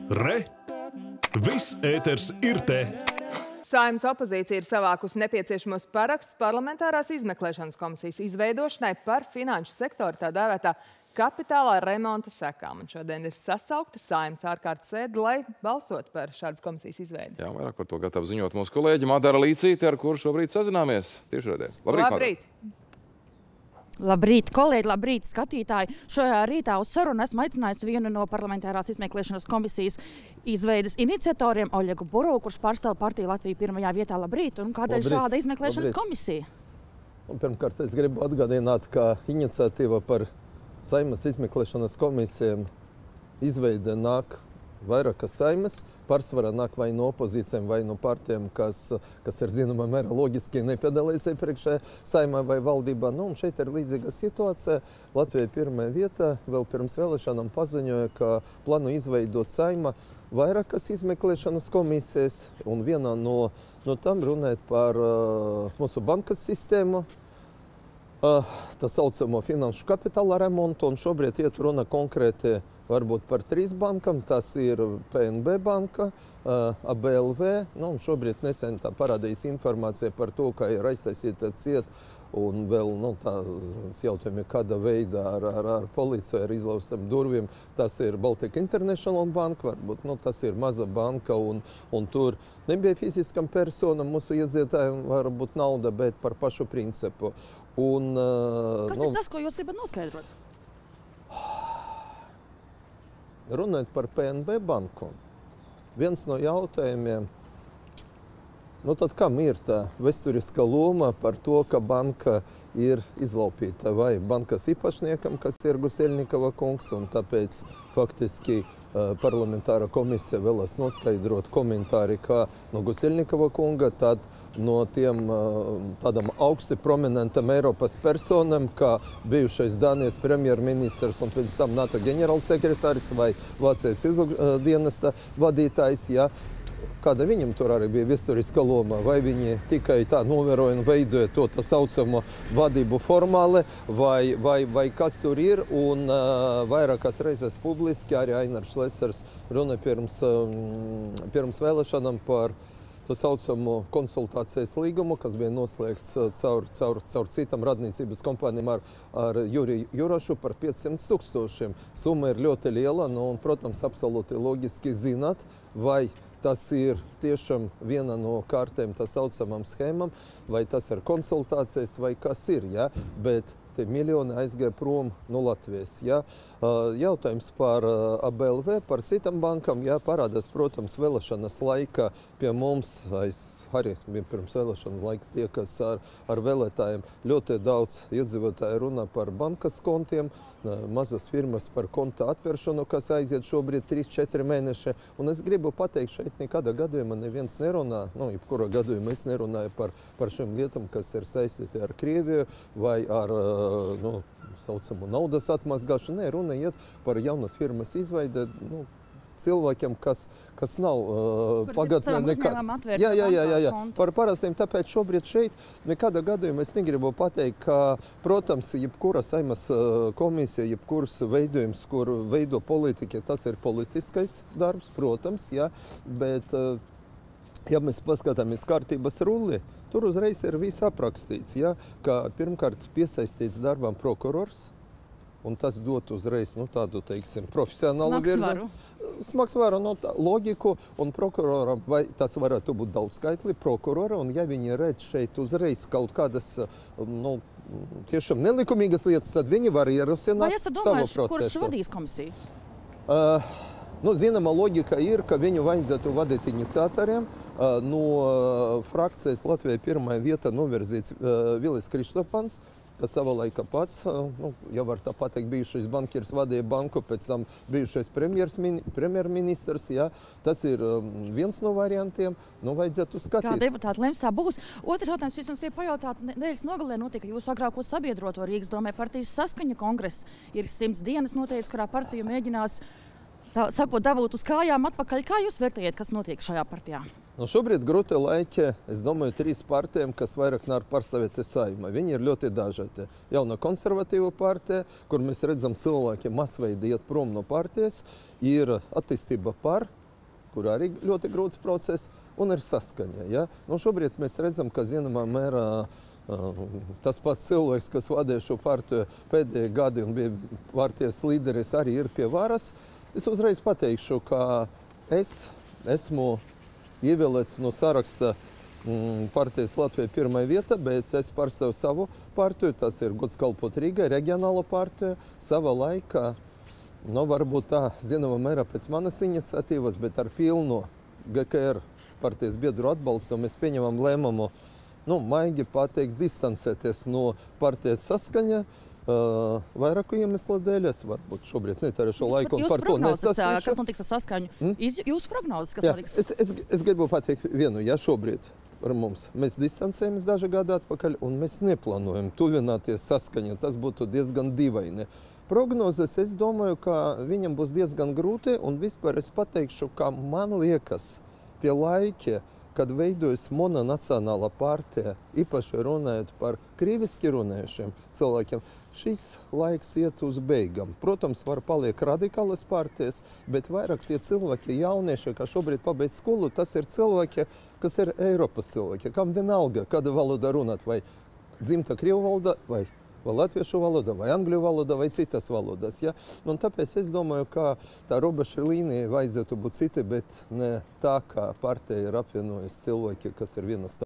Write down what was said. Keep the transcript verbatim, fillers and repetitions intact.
Re! Viss ēters ir te! Saeimas opozīcija ir savākusi nepieciešamos parakstus parlamentārās izmeklēšanas komisijas izveidošanai par finanšu sektoru tā dēvētā kapitālā remonta sekām. Un šodien ir sasaukta Saeimas ārkārtas sēde, lai balsot par šādas komisijas izveidi. Jā, vairāk par to gatava ziņot mūsu kolēģi Madara Līcīte, ar kuru šobrīd sazināmies tiešraidē. Labrīt, Labrīt! Labrīt, kolēģi, labrīt, skatītāji! Šajā rītā uz sarunu esmu aicinājusi vienu no parlamentārās izmeklēšanas komisijas izveidas iniciatoriem, Oļegu Buru, kurš pārstāv partiju Latviju pirmajā vietā. Labrīt! Un kādēļ Labrīt. šāda izmeklēšanas Labrīt. komisija? Un pirmkārt, es gribu atgādināt, ka iniciatīva par Saeimas izmeklēšanas komisijām izveide nāk vairākas Saeimas. Pārsvarā nāk vai no opozīcijiem, vai no partijiem, kas, kas ir zināmā mērā loģiski nepiedalījās iepriekšējā Saeimā vai valdībā. Nu, un šeit ir līdzīga situācija. Latvija pirmajā vietā vēl pirms vēlēšanām paziņoja, ka plāno izveidot Saeimā vairākas izmeklēšanas komisijas, un vienā no, no tam runāt par uh, mūsu bankas sistēmu, uh, tā saucamo finanšu kapitāla remontu, un šobrīd iet runa konkrēti varbūt par trīs bankām. Tas ir P N B banka, A B L V, nu, un šobrīd nesen tā parādījās informācija par to, ka ir aiztaisīta ciet, un vēl, nu, tā jautājumi, kāda veida ar, ar, ar policiju, ar izlaustam durvīm. Tas ir Baltic International Bank, varbūt, nu, tas ir maza banka, un, un tur nebija fiziskam personam, mūsu iedzīvotājiem varbūt nauda, bet par pašu principu. Un, Kas nu, ir tas, ko jūs gribat noskaidrot? Runājot par P N B banku, viens no jautājumiem, nu tad kam ir tā vēsturiskā loma par to, ka banka ir izlaupīta, vai bankas īpašniekam, kas ir Guseļnikova kungs, un tāpēc faktiski uh, parlamentāra komisija vēlas noskaidrot komentāri, kā no Guseļnikova kunga, tad no tiem uh, tādam augsti prominentam Eiropas personam, kā bijušais Dānijas premjerministrs un pēc tam NATO ģenerālsekretāris vai Vācijas izlūkdienesta vadītājs, ja, kāda viņam tur arī bija vēsturiska loma, vai viņi tikai tā novēroja un veidoja to tā saucamo vadību formāli, vai, vai, vai kas tur ir, un uh, vairākas reizes publiski arī Ainars Šlesers runa pirms, um, pirms vēlēšanām par to saucamo konsultācijas līgumu, kas bija noslēgts caur, caur, caur citam radniecības kompānijām ar, ar Juriju Jurašu par piecsimt tūkstošiem. Summa ir ļoti liela, nu, un, protams, absolūti loģiski zināt, vai tas ir tiešām viena no kārtēm tā saucamām schēmām, vai tas ir konsultācijas, vai kas ir, ja? Bet te miljoni aizgāja prom no Latvijas. Ja? Jautājums par A B L V, par citām bankām, ja, parādās, protams, vēlēšanas laika pie mums, aiz arī pirms vēlēšanu laika tie, kas ar, ar vēlētājiem ļoti daudz iedzīvotāji runā par bankas kontiem, mazas firmas par konta atveršanu, kas aiziet šobrīd trīs četri mēneši. Un es gribu pateikt, šeit nekādā gadījumā neviens nerunā, nu, jebkurā gadījumā es nerunāju par, par šiem lietām, kas ir saistīti ar Krieviju vai ar, nu, saucamu naudas atmazgāšanu. Nē, runa iet par jaunas firmas izveidi, nu, cilvēkiem, kas, kas nav uh, pagatnē nekas. Jā, jā, jā, jā, jā. Par parastiem, tāpēc šobrīd šeit nekādā gadījumā es negribu pateikt, ka, protams, jebkura Saeimas komisija, jebkuras veidojums, kur veido politiķi, tas ir politiskais darbs, protams, jā, bet, uh, ja mēs paskatāmies kārtības rulli, tur uzreiz ir viss aprakstīts, ja, ka pirmkārt piesaistīts darbam prokurors, un tas dot uzreiz, nu, tādu, teiksim, profesionālu virzienu. Smagsvaru, no tā, loģiku, un prokuroram, vai tas varētu būt daudzskaitli prokurora, un ja viņi redz šeit uzreiz kaut kādas, nu, tiešām nelikumīgas lietas, tad viņi var ierosināt vai esat savu domājuši, procesu. kurš vadīs komisiju? Uh, nu, zināma loģika ir, ka viņu vajadzētu vadīt iniciatoriem. Uh, no uh, frakcijas Latvijai pirmajā vietā novirzīts uh, Vilis Kristofans. Tas savā laikā pats, nu, ja var tā pateikt, bijušais bankieris vadīja banku, pēc tam bijušais premjerministrs, jā. Tas ir um, viens no variantiem, nu, vajadzētu skatīt. Kā deputāti lems, tā būs. Otrs jautājums, es jums gribu pajautāt, nedēļas nogalē notika jūsu agrāko sabiedroto Rīgas domē partijas Saskaņa kongress. Ir simts dienas noteicis, kurā partija mēģinās, tā sakot, dabūt uz kājām atpakaļ. Kā jūs vērtējat, kas notiek šajā partijā? Nu, šobrīd grūti laiki, es domāju, trīs partijām, kas vairāk nav pārstāvēti Saeimā. Viņi ir ļoti dažādi. Jauna konservatīva partija, kur mēs redzam cilvēki masveidi iet prom no partijas, ir attīstība par kur arī ļoti grūts process, un ir saskaņa. Ja? Nu, šobrīd mēs redzam, ka zināmā mērā uh, tas pats cilvēks, kas vadīja šo partiju pēdējie gadi un bija partijas līderis, arī ir pie varas. Es uzreiz pateikšu, ka es esmu ievēlēts no saraksta mm, partijas Latvija pirmā vieta, bet es pārstāvu savu partiju, tas ir Gods kalpot Rīgai, reģionāla partija, sava laika. Nu, varbūt tā, zināmā mērā pēc manas iniciatīvas, bet ar pilno G K R partijas biedru atbalstu mēs pieņemam lēmumu, nu, maigi pateikt, distancēties no partijas Saskaņa. Uh, vairāku iemeslu dēļ, es varbūt šobrīd netērēšu laiku un par to nesasniegšu. Kas notiks ar Saskaņu? Hmm? Jūsu prognozes, kas Jā, notiks? Es, es, es gribu pateikt vienu, ja šobrīd ar mums mēs distancējamies daži gadi atpakaļ un mēs neplānojam tuvināties Saskaņa, tas būtu diezgan dīvaini. Prognozes, es domāju, ka viņam būs diezgan grūti, un vispār es pateikšu, ka man liekas, tie laiki, kad veidojas mononacionāla partija, īpaši runājot par krieviski runājušiem cilvēkiem, šis laiks iet uz beigām. Protams, var paliek radikālas partijas, bet vairāk tie cilvēki, jaunieši, kas šobrīd pabeidz skolu, tas ir cilvēki, kas ir Eiropas cilvēki, kam vienalga, kāda valoda runāt, vai dzimta krievu valoda, vai vai latviešu valoda, vai angļu valoda, vai citas valodas. Ja? Un tāpēc es domāju, ka tā robeža līnija vajadzētu būt cita, bet ne tā, kā partija ir apvienojusi cilvēki, kas ir vienas